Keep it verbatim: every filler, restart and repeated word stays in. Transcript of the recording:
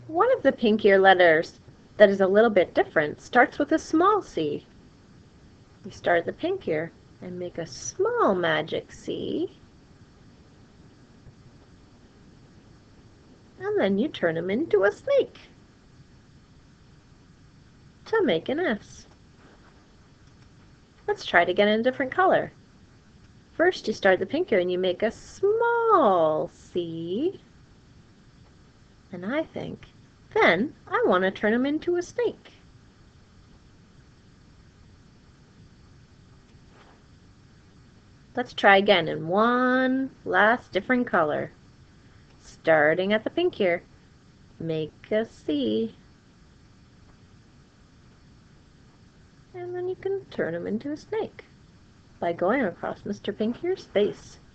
One of the pink ear letters that is a little bit different starts with a small c. You start at the pink ear and make a small magic C, and then you turn them into a snake to make an S. Let's try it again in a different color. First you start the pink ear and you make a small C, and I think, then I want to turn them into a snake. Let's try again in one last different color. Starting at the pink ear, make a C, and then you can turn him into a snake by going across Mister Pink Ear's face.